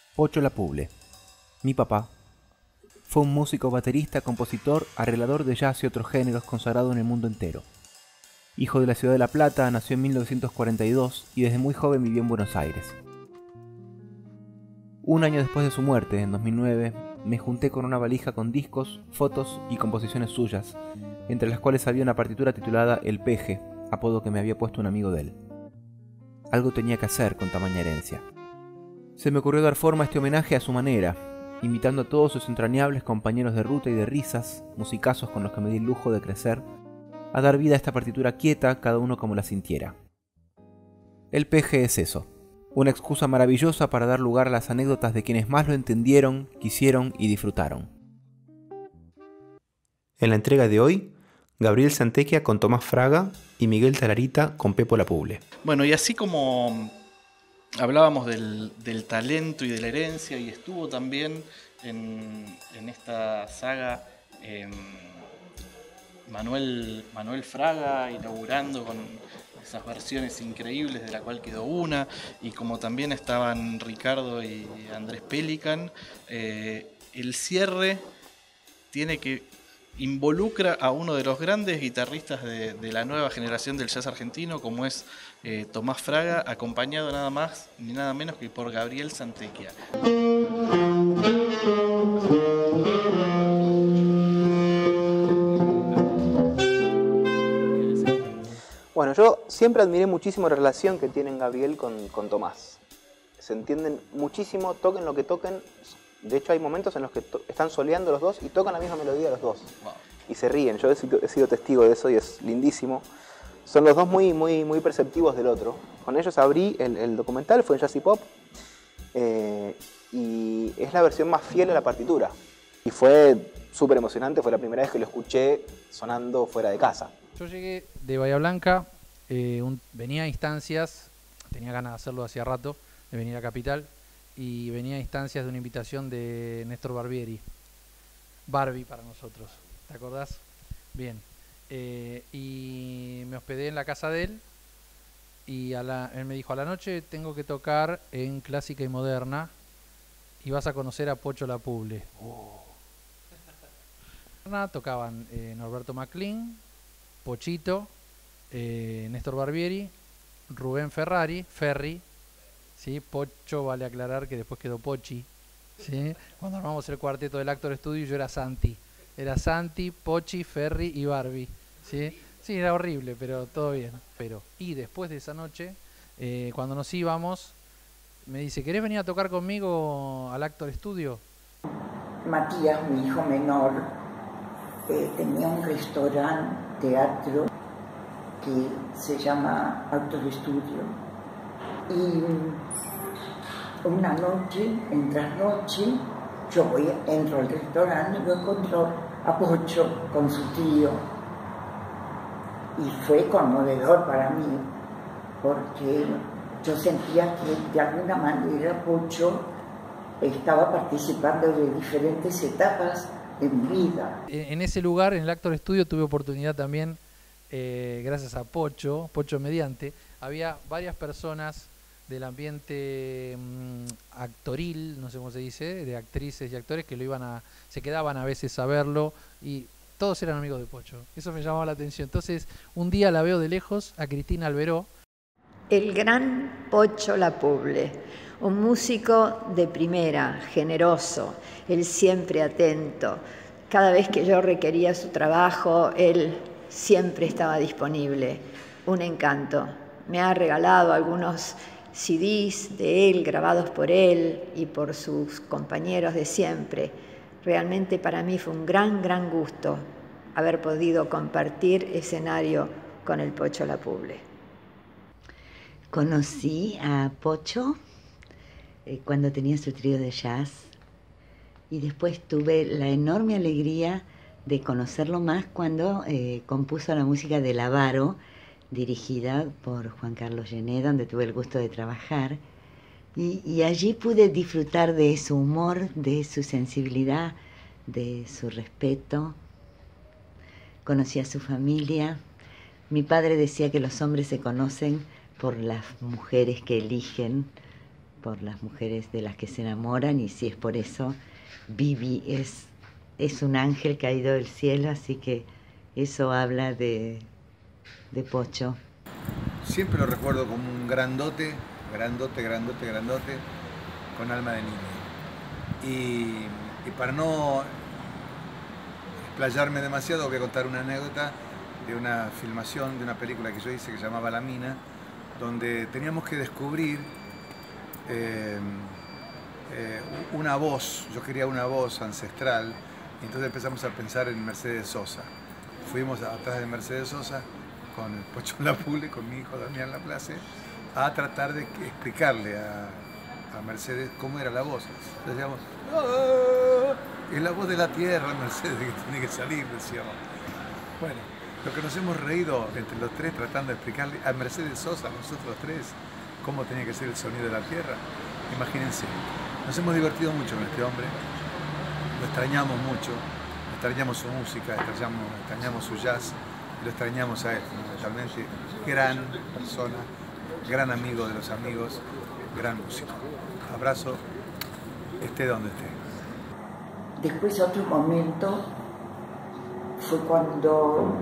Pocho Lapuble. Mi papá fue un músico, baterista, compositor, arreglador de jazz y otros géneros consagrado en el mundo entero. Hijo de la ciudad de La Plata, nació en 1942 y desde muy joven vivió en Buenos Aires. Un año después de su muerte, en 2009, me junté con una valija con discos, fotos y composiciones suyas, entre las cuales había una partitura titulada El Peje, apodo que me había puesto un amigo de él. Algo tenía que hacer con tamaña herencia. Se me ocurrió dar forma a este homenaje a su manera, invitando a todos sus entrañables compañeros de ruta y de risas, musicazos con los que me di el lujo de crecer, a dar vida a esta partitura quieta, cada uno como la sintiera. El Peje es eso, una excusa maravillosa para dar lugar a las anécdotas de quienes más lo entendieron, quisieron y disfrutaron. En la entrega de hoy, Gabriel Santequia con Tomás Fraga y Miguel Talarita con Pepo Lapuble. Bueno, y así como hablábamos del talento y de la herencia, y estuvo también en esta saga Manuel Fraga inaugurando con esas versiones increíbles, de la cual quedó una, y como también estaban Ricardo y Andrés Pelican, el cierre involucra a uno de los grandes guitarristas de la nueva generación del jazz argentino, como es Tomás Fraga, acompañado nada más ni nada menos que por Gabriel Santequia. Bueno, yo siempre admiré muchísimo la relación que tienen Gabriel con Tomás. Se entienden muchísimo, toquen lo que toquen. De hecho, hay momentos en los que están soleando los dos y tocan la misma melodía los dos. Wow. Y se ríen. Yo he sido testigo de eso y es lindísimo. Son los dos muy perceptivos del otro. Con ellos abrí el documental, fue en Jazz y Pop. Y es la versión más fiel a la partitura. Y fue súper emocionante, fue la primera vez que lo escuché sonando fuera de casa. Yo llegué de Bahía Blanca, venía a instancias, tenía ganas de hacerlo hacía rato, de venir a Capital, y venía a instancias de una invitación de Néstor Barbieri, Barbie para nosotros, ¿te acordás? Bien, y me hospedé en la casa de él, y él me dijo, a la noche tengo que tocar en Clásica y Moderna, y vas a conocer a Pocho Lapuble. Tocaban Norberto McLean, Pochito, Néstor Barbieri, Rubén Ferri, ¿sí? Pocho, vale aclarar que después quedó Pochi, ¿sí? Cuando armamos el cuarteto del Actor Studio yo era Santi, Pochi, Ferri y Barbie, ¿sí? Sí, era horrible, pero todo bien. Y después de esa noche, cuando nos íbamos, me dice, ¿querés venir a tocar conmigo al Actor Studio? Matías, mi hijo menor, tenía un restaurante, teatro, que se llama Actor Studio. Y una noche, en trasnoche, yo entro al restaurante y lo encuentro a Pocho con su tío. Y fue conmovedor para mí, porque yo sentía que de alguna manera Pocho estaba participando de diferentes etapas de mi vida. En ese lugar, en el Actor Studio, tuve oportunidad también, gracias a Pocho mediante, había varias personas del ambiente actoril, no sé cómo se dice, de actrices y actores que se quedaban a veces a verlo y todos eran amigos de Pocho. Eso me llamaba la atención. Entonces, un día la veo de lejos a Cristina Alberó. El gran Pocho Lapuble, un músico de primera, generoso, él siempre atento. Cada vez que yo requería su trabajo, él siempre estaba disponible. Un encanto. Me ha regalado algunos CDs de él, grabados por él y por sus compañeros de siempre. Realmente para mí fue un gran gusto haber podido compartir escenario con el Pocho Lapuble. Conocí a Pocho cuando tenía su trío de jazz y después tuve la enorme alegría de conocerlo más cuando compuso la música de Lavaro, dirigida por Juan Carlos Gené, donde tuve el gusto de trabajar. Y allí pude disfrutar de su humor, de su sensibilidad, de su respeto. Conocí a su familia. Mi padre decía que los hombres se conocen por las mujeres que eligen, por las mujeres de las que se enamoran, y si es por eso, Vivi es un ángel caído del cielo, así que eso habla de Pocho. Siempre lo recuerdo como un grandote, con alma de niño. Y para no explayarme demasiado, voy a contar una anécdota de una filmación de una película que yo hice que se llamaba La Mina, donde teníamos que descubrir una voz. Yo quería una voz ancestral, y entonces empezamos a pensar en Mercedes Sosa. Fuimos atrás de Mercedes Sosa con el Pocho Lapulle, con mi hijo Damián Laplace, a tratar de explicarle a Mercedes cómo era la voz. Entonces decíamos, ¡ah! Es la voz de la tierra, Mercedes, que tiene que salir, decíamos. Bueno, lo que nos hemos reído entre los tres tratando de explicarle a Mercedes Sosa, a nosotros tres, cómo tenía que ser el sonido de la tierra. Imagínense, nos hemos divertido mucho con este hombre, lo extrañamos mucho, extrañamos su música, extrañamos su jazz, y lo extrañamos a él, fundamentalmente. Gran persona, gran amigo de los amigos, gran músico. Abrazo, esté donde esté. Después otro momento fue cuando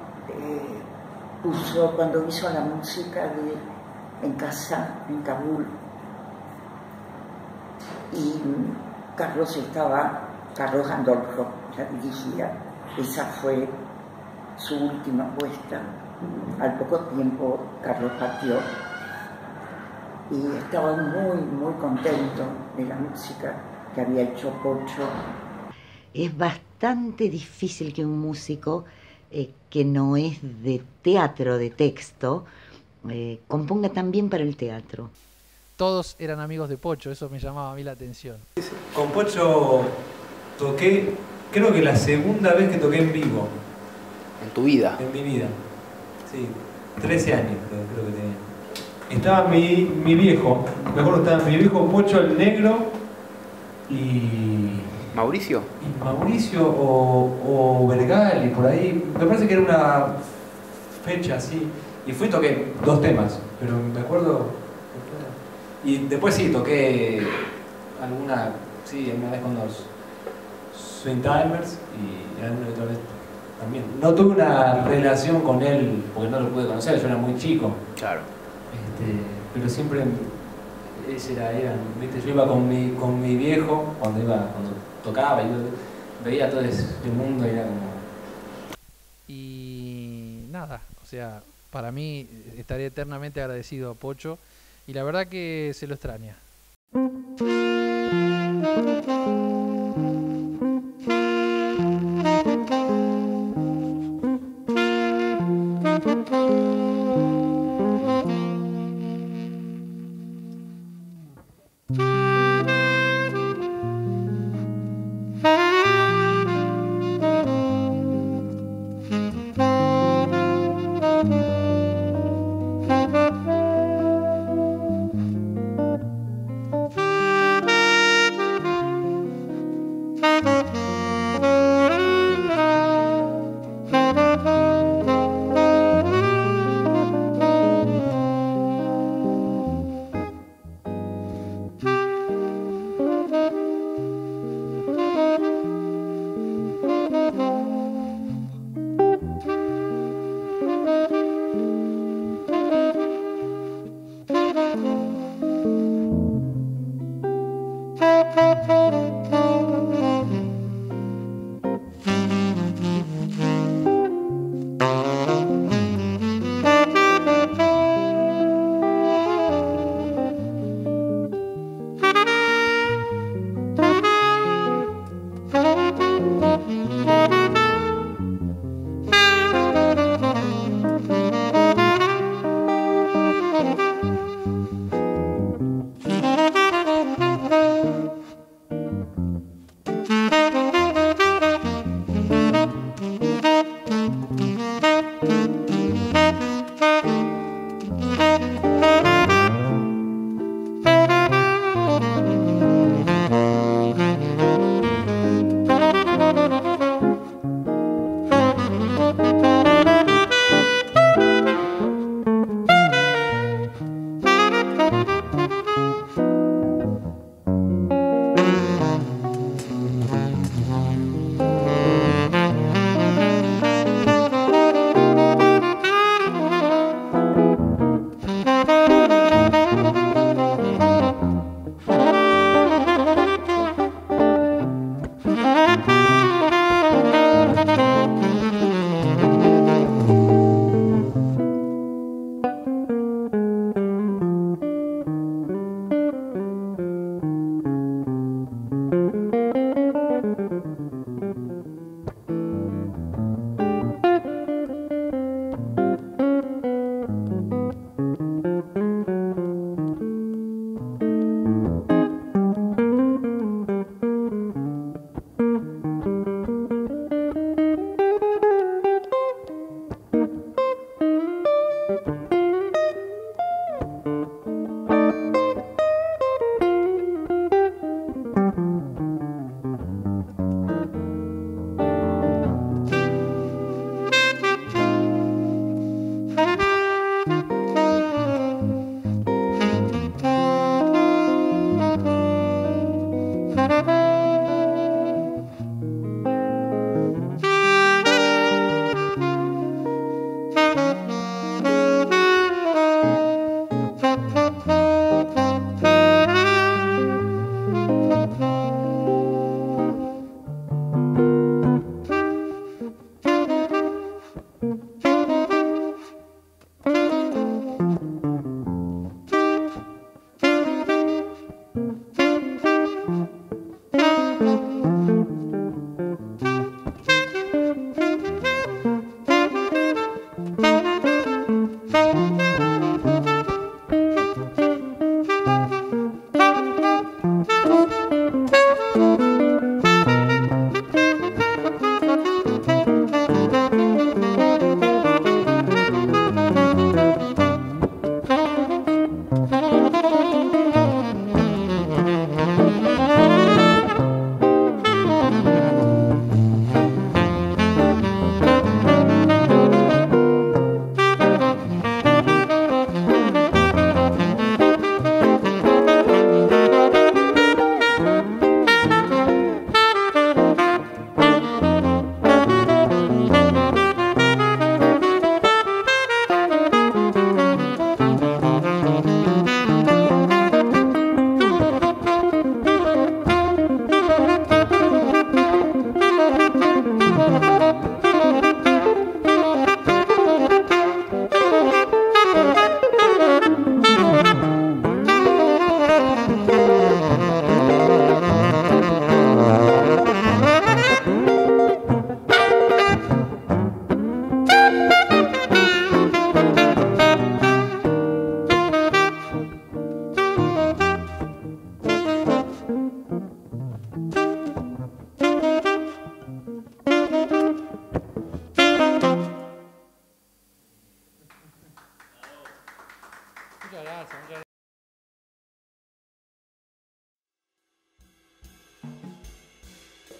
cuando hizo la música en casa, en Kabul, y Carlos Gandolfo la dirigía. Esa fue su última puesta. Al poco tiempo Carlos partió y estaba muy contento de la música que había hecho Pocho. Es bastante difícil que un músico que no es de teatro, de texto, componga también para el teatro. Todos eran amigos de Pocho, eso me llamaba a mí la atención. Con Pocho toqué, creo que la segunda vez que toqué en vivo. ¿En tu vida? En mi vida, sí, 13 años creo que tenía. Estaba mi viejo, me acuerdo que estaba mi viejo Pocho el Negro y... ¿Mauricio? Y Mauricio o Vergal y por ahí, me parece que era una fecha así. Y fui y toqué 2 temas, pero me acuerdo... Y después sí, toqué una vez con los Swing Timers y alguna otra vez también. No tuve una relación con él porque no lo pude conocer, yo era muy chico. Claro. Pero siempre ¿viste? Yo iba con mi viejo cuando tocaba y yo veía todo ese mundo y era como... Y nada, o sea, para mí estaré eternamente agradecido a Pocho y la verdad que se lo extraña.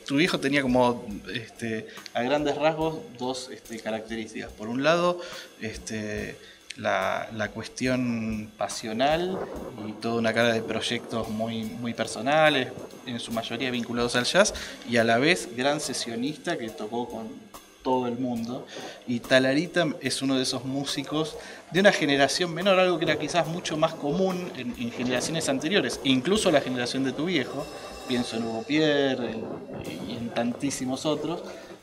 tu viejo tenía como, a grandes rasgos, dos características. Por un lado, la cuestión pasional y toda una cara de proyectos muy personales, en su mayoría vinculados al jazz, y a la vez gran sesionista que tocó con todo el mundo. Y Talarita es uno de esos músicos de una generación menor, algo que era quizás mucho más común en generaciones anteriores, incluso la generación de tu viejo, pienso en Hugo Pierre y en tantísimos otros,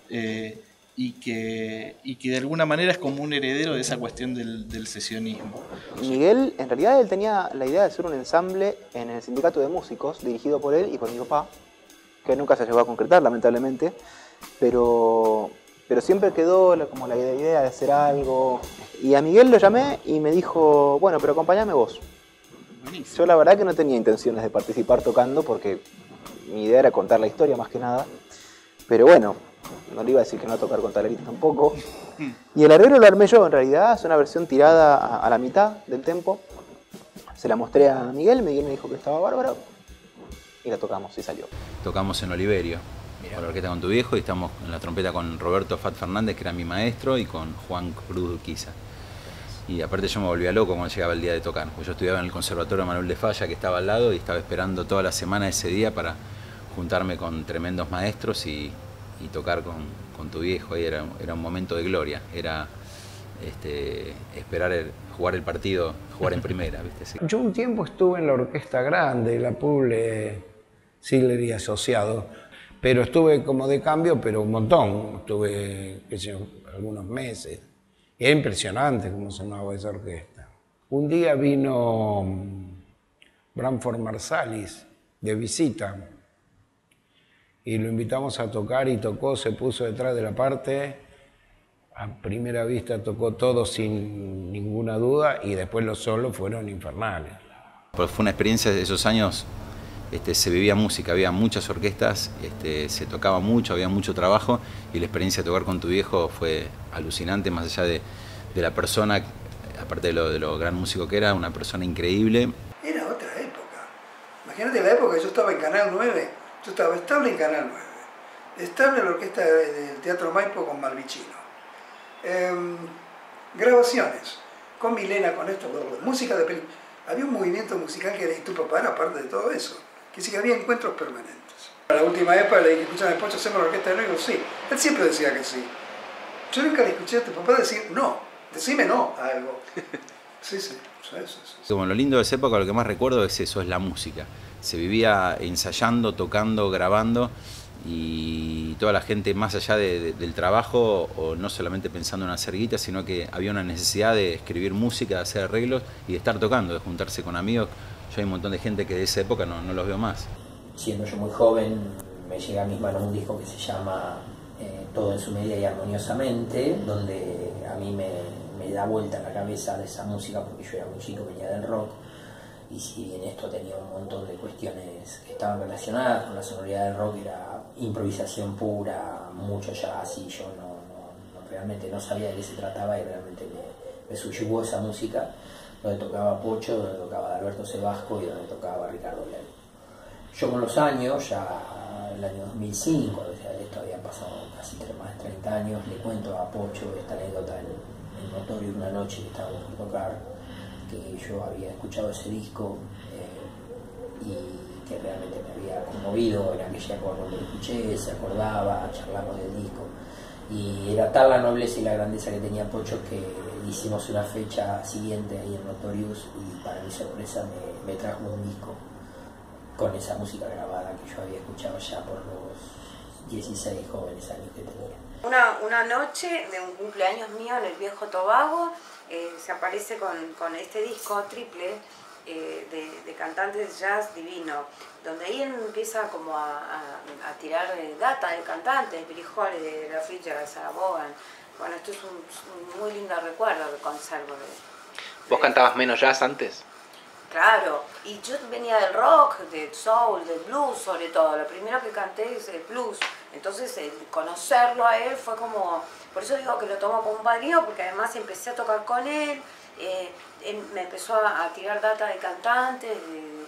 y que de alguna manera es como un heredero de esa cuestión del sesionismo. Miguel, en realidad él tenía la idea de hacer un ensamble en el sindicato de músicos, dirigido por él y por mi papá, que nunca se llegó a concretar, lamentablemente, pero siempre quedó como la idea de hacer algo. Y a Miguel lo llamé y me dijo, bueno, pero acompáñame vos. Buenísimo. Yo la verdad que no tenía intenciones de participar tocando porque mi idea era contar la historia más que nada. Pero bueno, no le iba a decir que no a tocar con Talarita tampoco. Y el arreglo lo armé yo en realidad, es una versión tirada a la mitad del tempo. Se la mostré a Miguel me dijo que estaba bárbaro y la tocamos y salió. Tocamos en Oliverio, con la orquesta con tu viejo, y estamos en la trompeta con Roberto Fat Fernández, que era mi maestro, y con Juan Cruz Urquiza. Y aparte yo me volvía loco cuando llegaba el día de tocar, porque yo estudiaba en el Conservatorio Manuel de Falla, que estaba al lado, y estaba esperando toda la semana ese día para juntarme con tremendos maestros y tocar con tu viejo. Ahí era un momento de gloria, era esperar jugar el partido, jugar en primera, ¿viste? Sí. Yo un tiempo estuve en la orquesta grande, la Puble, Ziegler y Asociados, pero estuve como de cambio, pero un montón, estuve, qué sé yo, algunos meses. Y era impresionante cómo sonaba esa orquesta. Un día vino Branford Marsalis de visita y lo invitamos a tocar y tocó, se puso detrás de la parte, a primera vista tocó todo sin ninguna duda y después los solos fueron infernales. Fue una experiencia de esos años, se vivía música, había muchas orquestas, se tocaba mucho, había mucho trabajo, y la experiencia de tocar con tu viejo fue alucinante, más allá de la persona, aparte de lo gran músico que era, una persona increíble. Era otra época. Imagínate la época que yo estaba en Canal 9, yo estaba estable en Canal 9, estable en la orquesta del Teatro Maipo con Malvicino. Grabaciones con Milena, con esto, música de película. Había un movimiento musical que era, y tu papá era parte de todo eso. Que sí que había encuentros permanentes. En la última época le dije, escúchame, Pocho, ¿hacemos la orquesta de nuevo? Sí. Él siempre decía que sí. Yo nunca le escuché a tu papá decir no. Decime no a algo. Sí. Como lo lindo de esa época, lo que más recuerdo es eso, es la música. Se vivía ensayando, tocando, grabando, y toda la gente, más allá del trabajo, o no solamente pensando en hacer guita, sino que había una necesidad de escribir música, de hacer arreglos y de estar tocando, de juntarse con amigos. Yo hay un montón de gente que de esa época no los veo más. Siendo yo muy joven, me llega a mis manos un disco que se llama Todo en su medida y armoniosamente, donde a mí me da vuelta en la cabeza de esa música, porque yo era muy chico, venía del rock, y si bien esto tenía un montón de cuestiones que estaban relacionadas con la sonoridad del rock, era improvisación pura, mucho jazz, y yo realmente no sabía de qué se trataba, y realmente me subyugó esa música, donde tocaba Pocho, donde tocaba Alberto Sebasco y donde tocaba Ricardo Leal. Yo con los años, ya el año 2005, o sea, esto habían pasado casi más de 30 años, le cuento a Pocho esta anécdota en Notorio, una noche que estábamos por tocar, que yo había escuchado ese disco y que realmente me había conmovido en aquella época cuando lo escuché, se acordaba, charlamos del disco, y era tal la nobleza y la grandeza que tenía Pocho que hicimos una fecha siguiente ahí en Notorious, y para mi sorpresa me trajo un disco con esa música grabada que yo había escuchado ya por los 16 jóvenes años que tenía. Una noche de un cumpleaños mío en el Viejo Tobago, se aparece con este disco triple de cantantes de jazz divino, donde ahí empieza como a tirar data de cantantes, de Billie Holiday, de La Fitzgerald, de Sarah Vaughan. Bueno, esto es un muy lindo recuerdo que conservo. ¿Vos cantabas menos jazz antes? Claro, y yo venía del rock, del soul, del blues sobre todo. Lo primero que canté es el blues. Entonces, conocerlo a él fue como... Por eso digo que lo tomo como un padrino, porque además empecé a tocar con él. Él me empezó a tirar data de cantantes,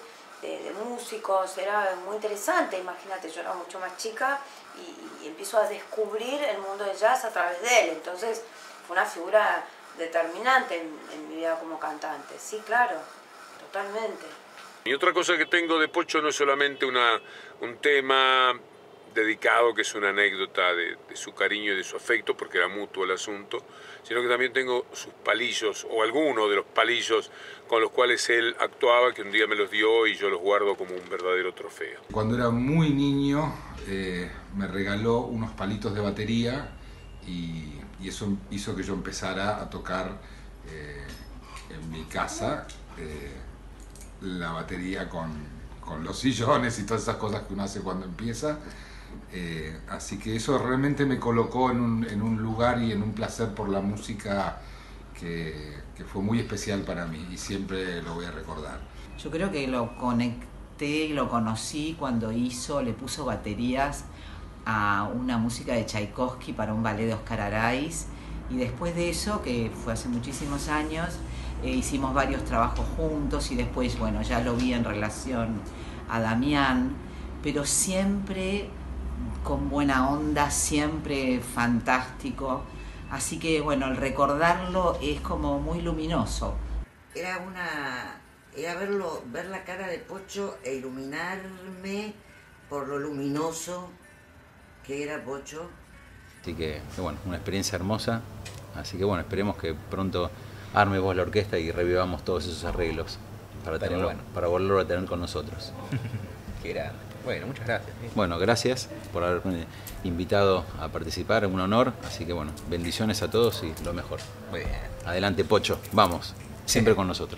de músicos, era muy interesante. Imagínate, yo era mucho más chica y empiezo a descubrir el mundo del jazz a través de él. Entonces fue una figura determinante en mi vida como cantante. Sí, claro, totalmente. Y otra cosa que tengo de Pocho no es solamente un tema dedicado, que es una anécdota de su cariño y de su afecto, porque era mutuo el asunto, sino que también tengo sus palillos, o algunos de los palillos con los cuales él actuaba, que un día me los dio y yo los guardo como un verdadero trofeo. Cuando era muy niño me regaló unos palitos de batería y eso hizo que yo empezara a tocar en mi casa la batería con los sillones y todas esas cosas que uno hace cuando empieza. Así que eso realmente me colocó en un lugar y en un placer por la música que fue muy especial para mí y siempre lo voy a recordar. Yo creo que lo conecté y lo conocí cuando le puso baterías a una música de Tchaikovsky para un ballet de Oscar Araiz, y después de eso, que fue hace muchísimos años, hicimos varios trabajos juntos y después, bueno, ya lo vi en relación a Damián, pero siempre con buena onda, siempre fantástico. Así que, bueno, el recordarlo es como muy luminoso. Era ver la cara de Pocho e iluminarme por lo luminoso que era Pocho. Así que bueno, una experiencia hermosa. Así que bueno, esperemos que pronto arme vos la orquesta y revivamos todos esos arreglos para volverlo a tener con nosotros. Qué grande. Bueno, muchas gracias. Bueno, gracias por haberme invitado a participar, es un honor. Así que bueno, bendiciones a todos y lo mejor. Muy bien. Adelante, Pocho, vamos, siempre con nosotros.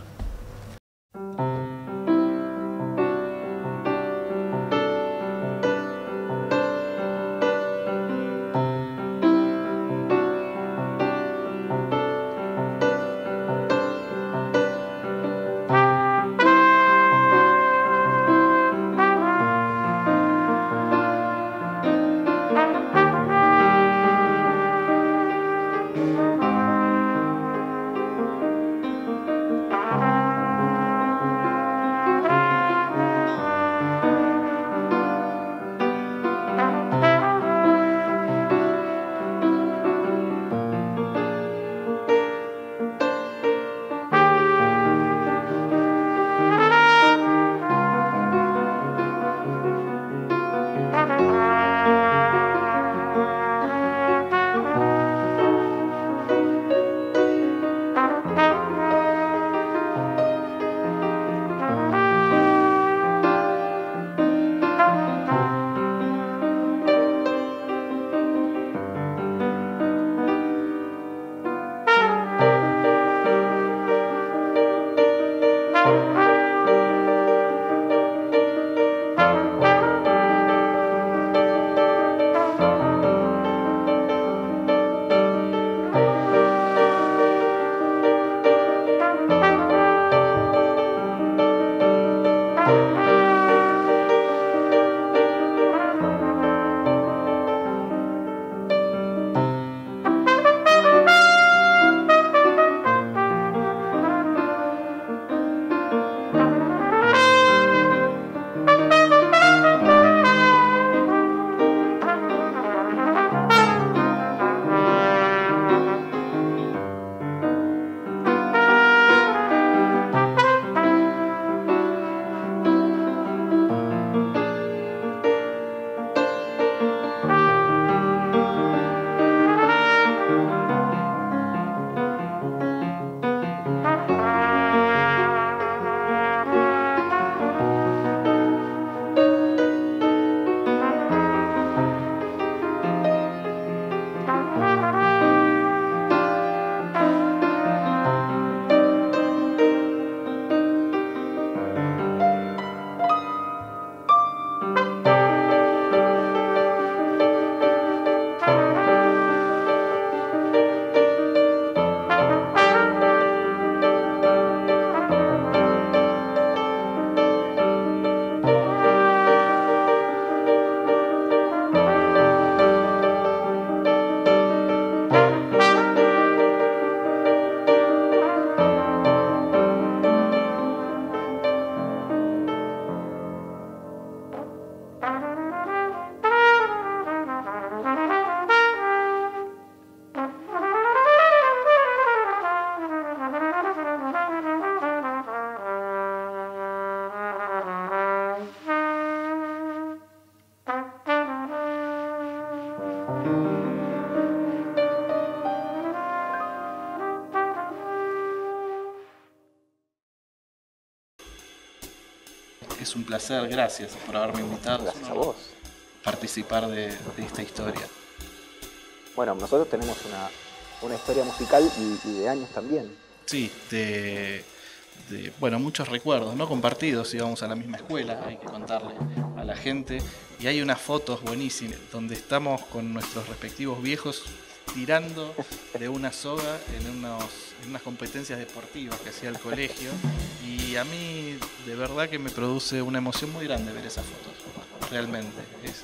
Es un placer, gracias por haberme invitado. Gracias a vos. Participar de esta historia. Bueno, nosotros tenemos una historia musical y de años también. Sí, bueno, muchos recuerdos, ¿no? Compartidos, íbamos a la misma escuela, hay que contarle a la gente. Y hay unas fotos buenísimas donde estamos con nuestros respectivos viejos tirando de una soga en unas competencias deportivas que hacía el colegio. Y a mí de verdad que me produce una emoción muy grande ver esas fotos, realmente.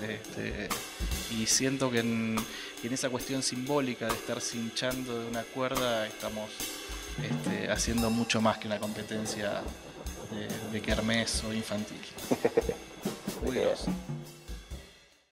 Y siento que en esa cuestión simbólica de estar cinchando de una cuerda estamos haciendo mucho más que una competencia de kermés o infantil. Muy groso.